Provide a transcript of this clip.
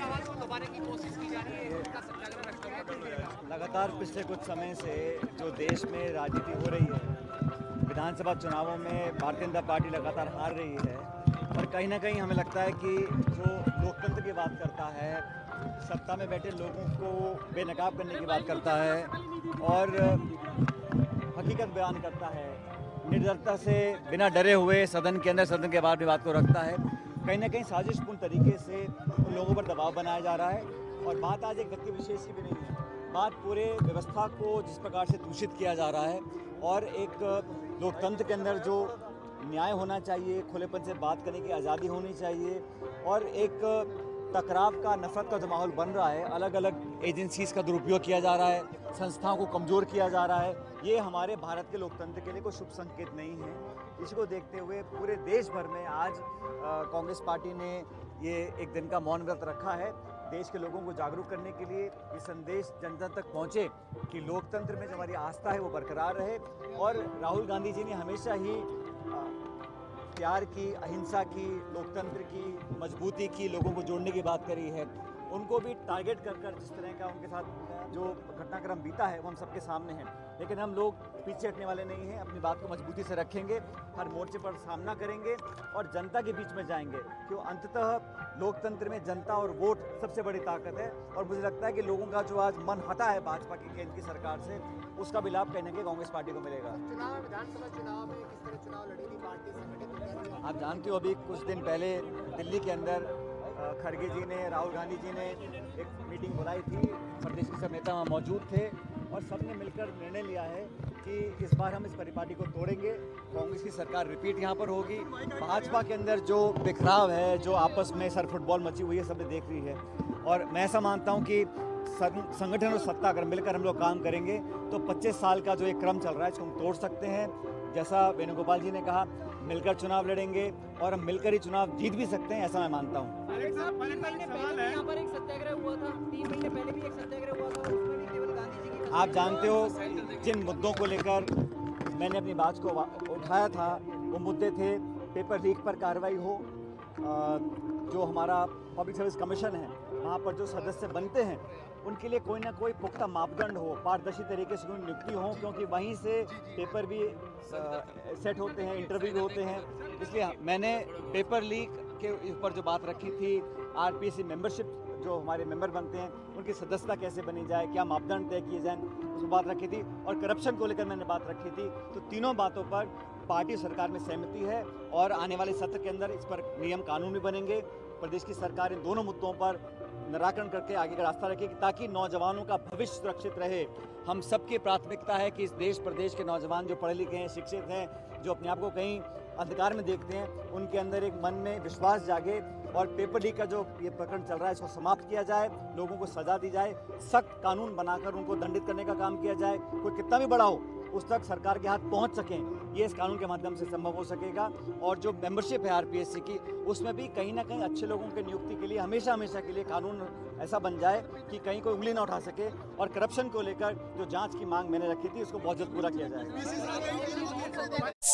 आवाज को दबाने की कोशिश की जा रही है, इसका सत्याग्रह रखा। लगातार पिछले कुछ समय से जो देश में राजनीति हो रही है, विधानसभा चुनावों में भारतीय जनता पार्टी लगातार हार रही है और कहीं ना कहीं हमें लगता है कि जो लोकतंत्र की बात करता है, सत्ता में बैठे लोगों को बेनकाब करने की बात करता है और हकीकत बयान करता है, निर्दयता से बिना डरे हुए सदन के अंदर सदन के बाहर भी बात को रखता है, कहीं ना कहीं साजिशपूर्ण तरीके से उन लोगों पर दबाव बनाया जा रहा है। और बात आज एक व्यक्ति विशेष की भी नहीं है, बात पूरे व्यवस्था को जिस प्रकार से दूषित किया जा रहा है और एक लोकतंत्र के अंदर जो न्याय होना चाहिए, खुलेपन से बात करने की आज़ादी होनी चाहिए और एक टकराव का, नफरत का जो माहौल बन रहा है, अलग अलग एजेंसीज़ का दुरुपयोग किया जा रहा है, संस्थाओं को कमज़ोर किया जा रहा है, ये हमारे भारत के लोकतंत्र के लिए कोई शुभ संकेत नहीं है। इसी को देखते हुए पूरे देश भर में आज कांग्रेस पार्टी ने ये एक दिन का मौन व्रत रखा है, देश के लोगों को जागरूक करने के लिए ये संदेश जन जन तक पहुँचे कि लोकतंत्र में जो हमारी आस्था है वो बरकरार रहे। और राहुल गांधी जी ने हमेशा ही प्यार की, अहिंसा की, लोकतंत्र की मजबूती की, लोगों को जोड़ने की बात करी है। उनको भी टारगेट कर जिस तरह का उनके साथ जो घटनाक्रम बीता है वो हम सबके सामने है, लेकिन हम लोग पीछे हटने वाले नहीं हैं, अपनी बात को मजबूती से रखेंगे, हर मोर्चे पर सामना करेंगे और जनता के बीच में जाएंगे, क्यों अंततः लोकतंत्र में जनता और वोट सबसे बड़ी ताकत है। और मुझे लगता है कि लोगों का जो आज मन हटा है भाजपा की केंद्र की सरकार से, उसका भी लाभ कहीं ना कहीं कांग्रेस पार्टी को मिलेगा। विधानसभा चुनाव में किस तरह चुनाव लड़ेगी पार्टी संगठित? आप जानते हो अभी कुछ दिन पहले दिल्ली के अंदर खड़गे जी ने, राहुल गांधी जी ने एक मीटिंग बुलाई थी, प्रदेश के सब नेता वहाँ मौजूद थे और सबने मिलकर निर्णय लिया है कि इस बार हम इस परिपाटी को तोड़ेंगे, कांग्रेस की सरकार रिपीट यहाँ पर होगी। भाजपा के अंदर जो बिखराव है, जो आपस में सर फुटबॉल मची हुई है, सबने देख रही है और मैं ऐसा मानता हूँ कि संगठन और सत्ता अगर मिलकर हम लोग काम करेंगे तो 25 साल का जो एक क्रम चल रहा है इसको हम तोड़ सकते हैं। जैसा वेणुगोपाल जी ने कहा, मिलकर चुनाव लड़ेंगे और हम मिलकर ही चुनाव जीत भी सकते हैं, ऐसा मैं मानता हूँ। यहाँ पर एक सत्याग्रह हुआ था, 3 महीने पहले भी एक सत्याग्रह हुआ था, उसमें भी केवल गांधी जी की। आप जानते हो जिन मुद्दों को लेकर मैंने अपनी बात को उठाया था, वो मुद्दे थे पेपर लीक पर कार्रवाई हो, जो हमारा पब्लिक सर्विस कमीशन है वहाँ पर जो सदस्य बनते हैं उनके लिए कोई ना कोई पुख्ता मापदंड हो, पारदर्शी तरीके से उनकी नियुक्ति हो, क्योंकि वहीं से पेपर भी सेट होते हैं, इंटरव्यू भी होते हैं। इसलिए मैंने पेपर लीक के ऊपर जो बात रखी थी, आरपीएससी मेंबरशिप जो हमारे मेंबर बनते हैं उनकी सदस्यता कैसे बनी जाए, क्या मापदंड तय किए जाएँ, उस बात रखी थी और करप्शन को लेकर मैंने बात रखी थी। तो तीनों बातों पर पार्टी सरकार में सहमति है और आने वाले सत्र के अंदर इस पर नियम कानून भी बनेंगे। प्रदेश की सरकार इन दोनों मुद्दों पर निराकरण करके आगे का रास्ता रखेगी ताकि नौजवानों का भविष्य सुरक्षित रहे। हम सबकी प्राथमिकता है कि इस देश प्रदेश के नौजवान जो पढ़े लिखे हैं, शिक्षित हैं, जो अपने आप को कहीं अंधकार में देखते हैं, उनके अंदर एक मन में विश्वास जागे और पेपर लीक का जो ये प्रकरण चल रहा है इसको समाप्त किया जाए, लोगों को सजा दी जाए, सख्त कानून बनाकर उनको दंडित करने का काम किया जाए। कोई कितना भी बड़ा हो उस तक सरकार के हाथ पहुंच सकें, ये इस कानून के माध्यम से संभव हो सकेगा। और जो मेंबरशिप है आरपीएससी की, उसमें भी कहीं ना कहीं अच्छे लोगों की नियुक्ति के लिए हमेशा के लिए कानून ऐसा बन जाए कि कहीं कोई उंगली ना उठा सके। और करप्शन को लेकर जो जांच की मांग मैंने रखी थी उसको बहुत जल्द पूरा किया जाए।